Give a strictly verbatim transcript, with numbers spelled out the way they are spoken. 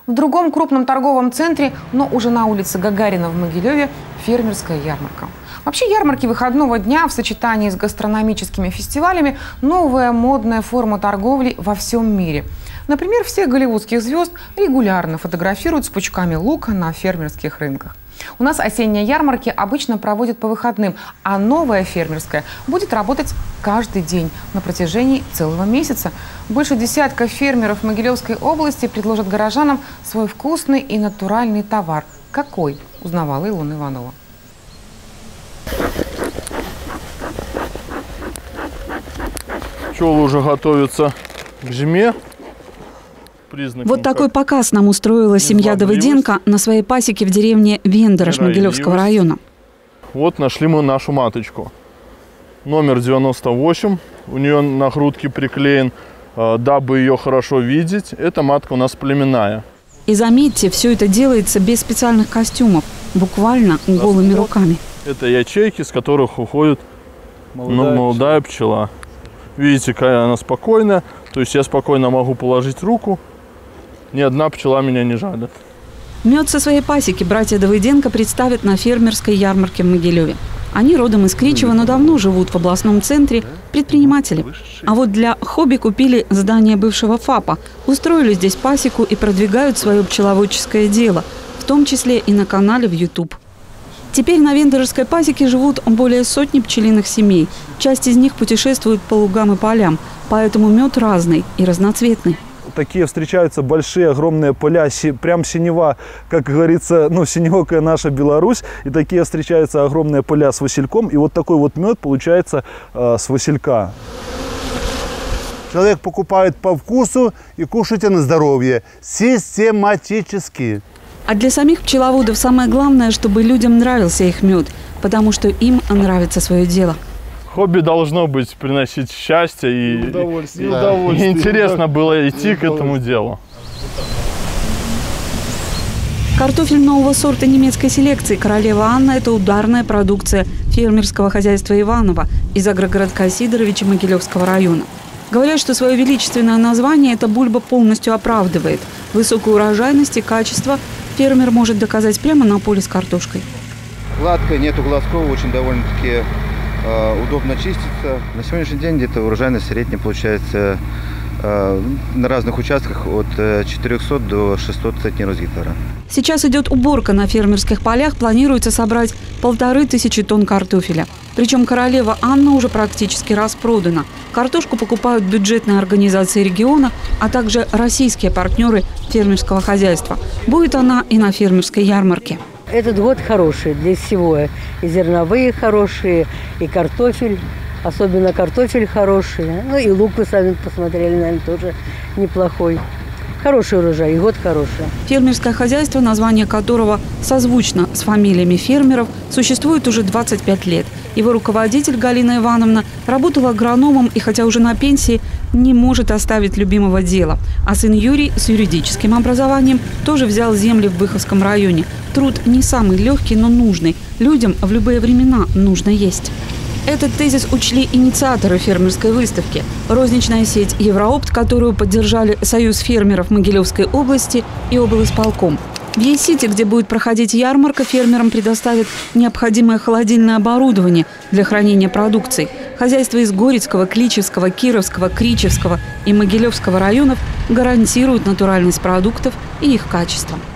В другом крупном торговом центре, но уже на улице Гагарина в Могилеве, фермерская ярмарка. Вообще ярмарки выходного дня в сочетании с гастрономическими фестивалями – новая модная форма торговли во всем мире. Например, всех голливудских звезд регулярно фотографируют с пучками лука на фермерских рынках. У нас осенние ярмарки обычно проводят по выходным, а новая фермерская будет работать каждый день на протяжении целого месяца. Больше десятка фермеров Могилевской области предложат горожанам свой вкусный и натуральный товар. Какой? Узнавала Илона Иванова. Пчелы уже готовятся к зиме. Вот такой показ нам устроила семья Давыденко на своей пасеке в деревне Вендорош Могилевского района. Вот нашли мы нашу маточку. Номер девяносто восемь. У нее на грудке приклеен, дабы ее хорошо видеть. Эта матка у нас племенная. И заметьте, все это делается без специальных костюмов, буквально голыми руками. Это ячейки, с которых уходит молодая, ну, молодая пчела. Видите, какая она спокойная. То есть я спокойно могу положить руку. Ни одна пчела меня не жалит. Мед со своей пасеки братья Давыденко представят на фермерской ярмарке в Могилеве. Они родом из Кричева, но давно живут в областном центре, предприниматели. А вот для хобби купили здание бывшего ФАПа, устроили здесь пасеку и продвигают свое пчеловодческое дело, в том числе и на канале в YouTube. Теперь на Вендоровской пасеке живут более сотни пчелиных семей. Часть из них путешествует по лугам и полям, поэтому мед разный и разноцветный. Такие встречаются большие, огромные поля, прям синева, как говорится, ну, синевокая наша Беларусь. И такие встречаются огромные поля с васильком. И вот такой вот мед получается э, с василька. Человек покупает по вкусу и кушайте на здоровье. Систематически. А для самих пчеловодов самое главное, чтобы людям нравился их мед, потому что им нравится свое дело. Хобби должно быть приносить счастье и, удовольствие. и, да. удовольствие. И интересно было идти к этому делу. Картофель нового сорта немецкой селекции «Королева Анна» – это ударная продукция фермерского хозяйства Иваново из агрогородка Сидоровича Могилевского района. Говорят, что свое величественное название эта бульба полностью оправдывает. Высокую урожайность и качество фермер может доказать прямо на поле с картошкой. Гладкая, нету глазков, очень довольно-таки э, удобно чистится. На сегодняшний день где-то урожайность средняя получается э, на разных участках от четырёхсот до шестисот центнеров с гектара. Сейчас идет уборка на фермерских полях. Планируется собрать полторы тысячи тонн картофеля. Причем «Королева Анна» уже практически распродана. Картошку покупают бюджетные организации региона, а также российские партнеры фермерского хозяйства. Будет она и на фермерской ярмарке. Этот год хороший для всего. И зерновые хорошие, и картофель. Особенно картофель хороший. Ну и лук вы сами посмотрели, наверное, тоже неплохой. Хороший урожай, и год хороший. Фермерское хозяйство, название которого созвучно с фамилиями фермеров, существует уже двадцать пять лет. Его руководитель Галина Ивановна работала агрономом и, хотя уже на пенсии, не может оставить любимого дела. А сын Юрий с юридическим образованием тоже взял земли в Выховском районе. Труд не самый легкий, но нужный. Людям в любые времена нужно есть. Этот тезис учли инициаторы фермерской выставки. Розничная сеть «Евроопт», которую поддержали Союз фермеров Могилевской области и облисполком. В Е-Сити, где будет проходить ярмарка, фермерам предоставят необходимое холодильное оборудование для хранения продукции. Хозяйства из Горецкого, Кличевского, Кировского, Кричевского и Могилевского районов гарантируют натуральность продуктов и их качество.